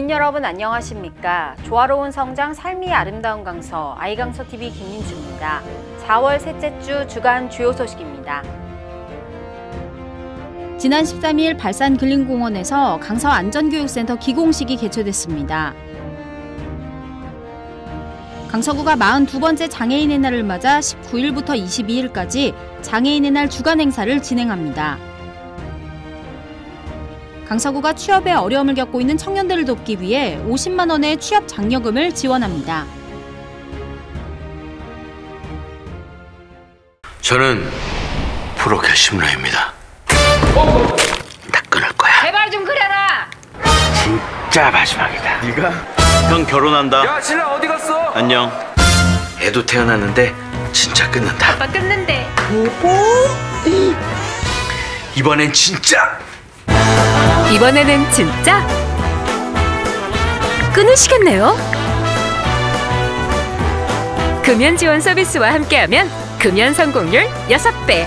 국민 여러분 안녕하십니까? 조화로운 성장 삶이 아름다운 강서 아이강서TV 김민주입니다. 4월 셋째 주 주간 주요 소식입니다. 지난 13일 발산 근린공원에서 강서 안전교육센터 기공식이 개최됐습니다. 강서구가 42번째 장애인의 날을 맞아 19일부터 22일까지 장애인의 날 주간 행사를 진행합니다. 강서구가 취업에 어려움을 겪고 있는 청년들을 돕기 위해 50만 원의 취업 장려금을 지원합니다. 저는 프로켓 심라입니다. 나 끊을 거야. 제발 좀 그래라. 진짜 마지막이다. 네가? 형 결혼한다. 야, 신랑 어디 갔어? 안녕. 애도 태어났는데 진짜 끊는다. 아빠 끊는데. 이번엔 진짜. 이번에는 진짜? 끊으시겠네요? 금연 지원 서비스와 함께하면 금연 성공률 6배.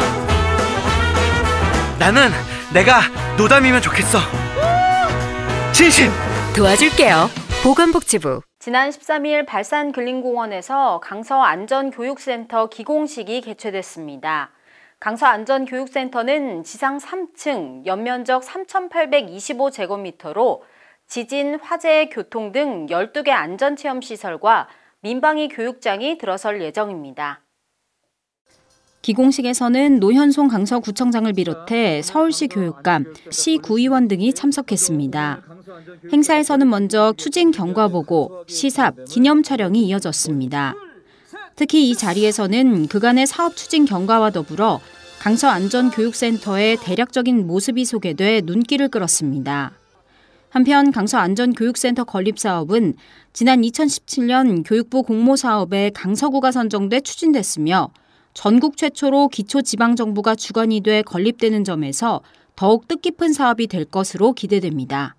나는 내가 노담이면 좋겠어. 진심. 도와줄게요. 보건복지부. 지난 13일 발산 근린공원에서 강서 안전교육센터 기공식이 개최됐습니다. 강서 안전교육센터는 지상 3층, 연면적 3,825제곱미터로 지진, 화재, 교통 등 12개 안전체험시설과 민방위 교육장이 들어설 예정입니다. 기공식에서는 노현송 강서구청장을 비롯해 서울시 교육감, 시 구의원 등이 참석했습니다. 행사에서는 먼저 추진 경과보고, 시삽, 기념 촬영이 이어졌습니다. 특히 이 자리에서는 그간의 사업 추진 경과와 더불어 강서 안전교육센터의 대략적인 모습이 소개돼 눈길을 끌었습니다. 한편 강서 안전교육센터 건립 사업은 지난 2017년 교육부 공모사업에 강서구가 선정돼 추진됐으며 전국 최초로 기초지방정부가 주관이 돼 건립되는 점에서 더욱 뜻깊은 사업이 될 것으로 기대됩니다.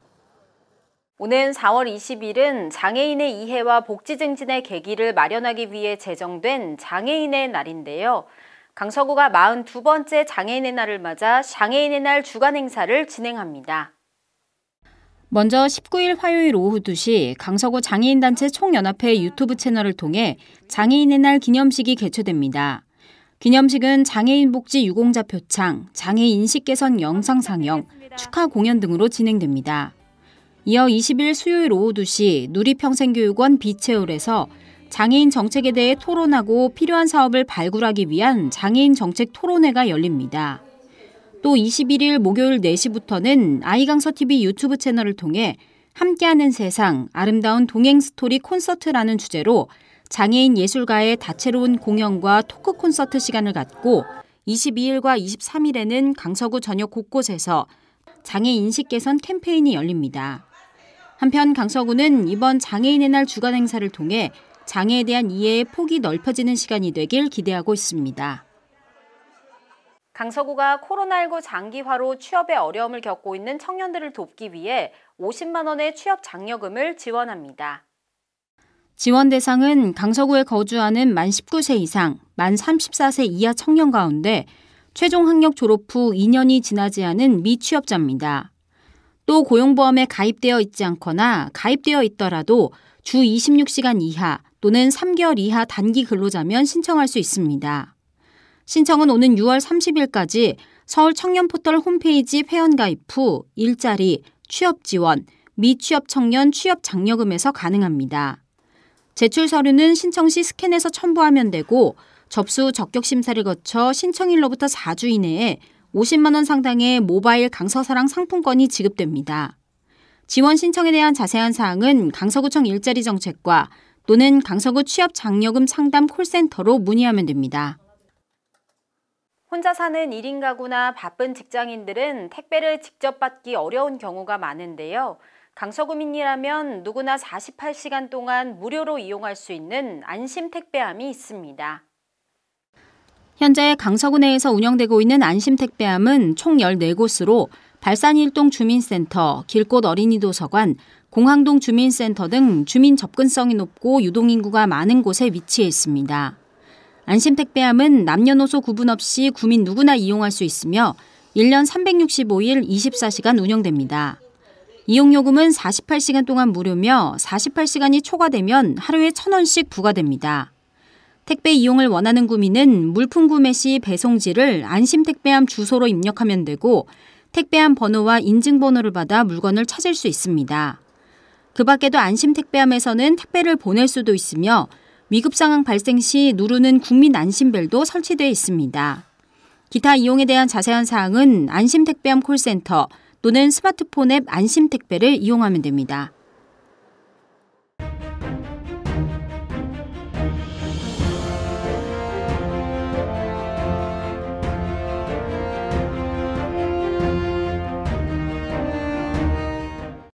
오는 4월 20일은 장애인의 이해와 복지 증진의 계기를 마련하기 위해 제정된 장애인의 날인데요. 강서구가 42번째 장애인의 날을 맞아 장애인의 날 주간 행사를 진행합니다. 먼저 19일 화요일 오후 2시 강서구 장애인단체 총연합회 유튜브 채널을 통해 장애인의 날 기념식이 개최됩니다. 기념식은 장애인 복지 유공자 표창, 장애인 인식 개선 영상 상영, 축하 공연 등으로 진행됩니다. 이어 20일 수요일 오후 2시 누리평생교육원 비채울에서 장애인 정책에 대해 토론하고 필요한 사업을 발굴하기 위한 장애인 정책 토론회가 열립니다. 또 21일 목요일 4시부터는 아이강서TV 유튜브 채널을 통해 함께하는 세상, 아름다운 동행 스토리 콘서트라는 주제로 장애인 예술가의 다채로운 공연과 토크 콘서트 시간을 갖고 22일과 23일에는 강서구 전역 곳곳에서 장애 인식 개선 캠페인이 열립니다. 한편 강서구는 이번 장애인의 날 주간 행사를 통해 장애에 대한 이해의 폭이 넓혀지는 시간이 되길 기대하고 있습니다. 강서구가 코로나19 장기화로 취업에 어려움을 겪고 있는 청년들을 돕기 위해 50만 원의 취업 장려금을 지원합니다. 지원 대상은 강서구에 거주하는 만 19세 이상, 만 34세 이하 청년 가운데 최종 학력 졸업 후 2년이 지나지 않은 미취업자입니다. 또 고용보험에 가입되어 있지 않거나 가입되어 있더라도 주 26시간 이하 또는 3개월 이하 단기 근로자면 신청할 수 있습니다. 신청은 오는 6월 30일까지 서울 청년포털 홈페이지 회원가입 후 일자리, 취업지원, 미취업 청년 취업 장려금에서 가능합니다. 제출 서류는 신청 시 스캔해서 첨부하면 되고 접수 적격 심사를 거쳐 신청일로부터 4주 이내에 50만 원 상당의 모바일 강서사랑 상품권이 지급됩니다. 지원 신청에 대한 자세한 사항은 강서구청 일자리정책과 또는 강서구 취업장려금 상담 콜센터로 문의하면 됩니다. 혼자 사는 1인 가구나 바쁜 직장인들은 택배를 직접 받기 어려운 경우가 많은데요. 강서구민이라면 누구나 48시간 동안 무료로 이용할 수 있는 안심택배함이 있습니다. 현재 강서구 내에서 운영되고 있는 안심택배함은 총 14곳으로 발산 1동 주민센터, 길꽃 어린이도서관, 공항동 주민센터 등 주민 접근성이 높고 유동인구가 많은 곳에 위치해 있습니다. 안심택배함은 남녀노소 구분 없이 구민 누구나 이용할 수 있으며 1년 365일 24시간 운영됩니다. 이용요금은 48시간 동안 무료며 48시간이 초과되면 하루에 1,000원씩 부과됩니다. 택배 이용을 원하는 구민은 물품 구매 시 배송지를 안심택배함 주소로 입력하면 되고 택배함 번호와 인증번호를 받아 물건을 찾을 수 있습니다. 그 밖에도 안심택배함에서는 택배를 보낼 수도 있으며 위급 상황 발생 시 누르는 국민 안심벨도 설치되어 있습니다. 기타 이용에 대한 자세한 사항은 안심택배함 콜센터 또는 스마트폰 앱 안심택배를 이용하면 됩니다.